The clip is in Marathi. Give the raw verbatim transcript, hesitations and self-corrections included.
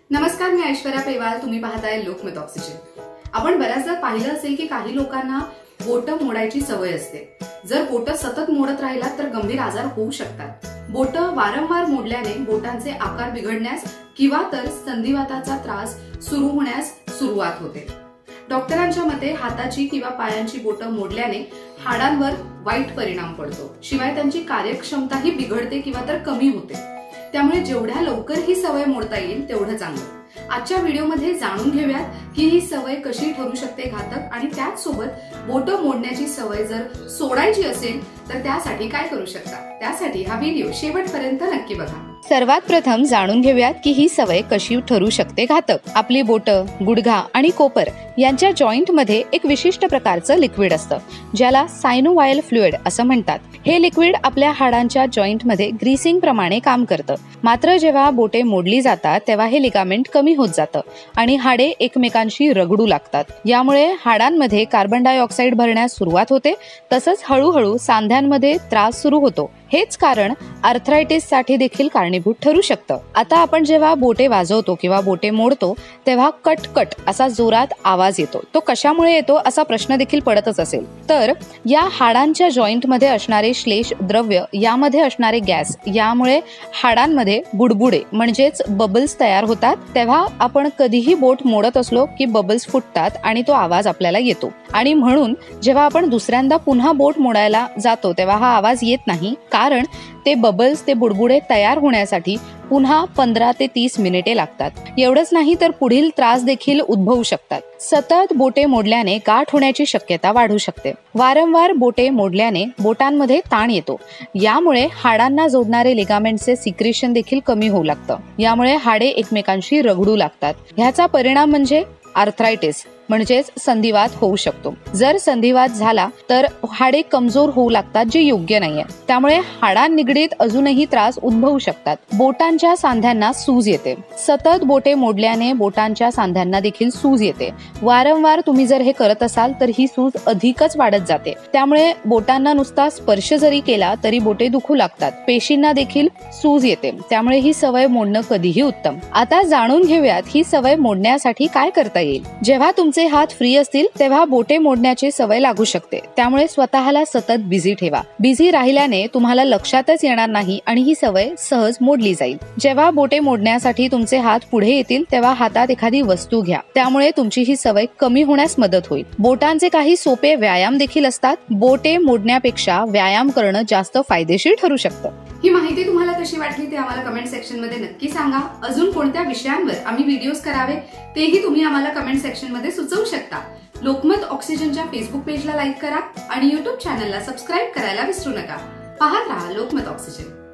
नमस्कार, मी ऐश्वर्या पेवाल. तुम्ही पाहताय लोकमत ऑक्सिजन. आपण बऱ्याचदा पाहिलं असेल की काही लोकांना बोटं मोडायची सवय असते. जर बोटं सतत मोडत राहिला तर गंभीर आजार होऊ शकतात. बोटं वारंवार मोडल्याने बोटांचे आकार बिघडण्यास किंवा तर संधिवाताचा त्रास सुरू होण्यास सुरुवात होते. डॉक्टरांच्या मते हाताची किंवा पायांची बोटं मोडल्याने हाडांवर वाईट परिणाम पडतो. शिवाय त्यांची कार्यक्षमताही बिघडते किंवा तर कमी होते. त्यामुळे जेवढ्या लवकर ही सवय मोडता येईल तेवढं चांगलं. आजच्या व्हिडिओमध्ये जाणून घेऊयात की ही सवय कशी ठरू शकते घातक, आणि त्याच सोबत बोटं मोडण्याची सवय जर सोडायची असेल तर त्यासाठी काय करू शकता. त्यासाठी हा व्हिडिओ शेवटपर्यंत नक्की बघा. सर्वात प्रथम जाणून घेऊयात की ही सवय कशी ठरू शकते घातक. आपली बोटं, गुडघा आणि कोपर यांच्या जॉइंट मध्ये एक विशिष्ट प्रकारचं लिक्विड असतं, ज्याला सायनोवायल फ्लुइड असं म्हणतात. हे लिक्विड आपल्या हाडांच्या जॉइंट मध्ये ग्रीसिंग प्रमाणे काम करतं. मात्र जेव्हा बोटे मोडली जातात तेव्हा हे लिगामेंट कमी होत जातं आणि हाडे एकमेकांशी रगडू लागतात. यामुळे हाडांमध्ये कार्बन डायऑक्साईड भरण्यास सुरुवात होते. तसंच हळूहळू सांध्यांमध्ये त्रास सुरू होतो. हेच कारण आर्थरायटिस साठी देखील कारणीभूत ठरू शकतं. आता आपण जेव्हा बोटे वाजवतो किंवा बोटे मोडतो तेव्हा कट कट असा जोरात आवाज येतो. तो कशामुळे येतो असा प्रश्न देखील पडतच असेल. तर या हाडांच्या जॉइंट मध्ये असणारे श्लेष द्रव्य, यामध्ये असणारे गॅस, यामुळे हाडांमध्ये बुडबुडे म्हणजेच बबल्स तयार होतात. तेव्हा आपण कधीही बोट मोडत असलो की बबल्स फुटतात आणि तो आवाज आपल्याला येतो. आणि म्हणून जेव्हा आपण दुसऱ्यांदा पुन्हा बोट मोडायला जातो तेव्हा हा आवाज येत नाही, कारण ते बबल्स, ते बुडबुडे तयार होण्यासाठी पुन्हा पंधरा ते तीस मिनिटे लागतात. एवढंच नाही तर पुढील त्रास देखील उद्भवू शकतात. सतत बोटे मोडल्याने गाठ होण्याची शक्यता वाढू शकते. वारंवार बोटे मोडल्याने बोटांमध्ये ताण येतो. यामुळे हाडांना जोडणारे लिगामेंटचे सिक्रेशन देखील कमी होऊ लागतं. यामुळे हाडे एकमेकांशी रगडू लागतात. ह्याचा परिणाम म्हणजे आर्थरायटिस म्हणजेच संधिवात होऊ शकतो. जर संधिवात झाला तर हाडे कमजोर होऊ लागतात, जे योग्य नाहीये. त्यामुळे हाडांनिगडीत अजूनही त्रास उद्भवू शकतात. बोटांच्या सांध्यांना सूज येते. सतत बोटे मोडल्याने बोटांच्या सांध्यांना देखील सूज येते. वारंवार तुम्ही जर हे करत असाल तर ही सूज अधिकच वाढत जाते. त्यामुळे बोटांना नुसता स्पर्श जरी केला तरी बोटे दुखू लागतात. पेशींना देखील सूज येते. त्यामुळे ही सवय मोडणं कधीही उत्तम. आता जाणून घेऊयात ही सवय मोडण्यासाठी काय करता येईल. जेव्हा तुमचे हात फ्री असतील तेव्हा बोटे मोडण्याची सवय लागू शकते. त्यामुळे स्वतःला सतत बिझी ठेवा. बिझी राहिल्याने तुम्हाला लक्षातच येणार नाही आणि ही सवय सहज मोडली जाईल. जेव्हा बोटे मोडण्यासाठी तुमचे हात पुढे येतील तेव्हा हातात एखादी वस्तू घ्या. त्यामुळे तुमची ही सवय कमी होण्यास मदत होईल. बोटांचे काही सोपे व्यायाम देखील असतात. बोटे मोडण्यापेक्षा व्यायाम करणं जास्त फायदेशीर ठरू शकतं. ही माहिती तुम्हाला कशी वाटली ते आम्हाला कमेंट सेक्शन मध्ये नक्की सांगा. अजून कोणत्या विषयांवर आम्ही व्हिडिओज करावे तेही तुम्ही आम्हाला कमेंट सेक्शन मध्ये सुचवू शकता. लोकमत ऑक्सिजनच्या फेसबुक पेजला लाईक करा आणि युट्यूब चॅनलला सबस्क्राईब करायला विसरू नका. पाहत राहा लोकमत ऑक्सिजन.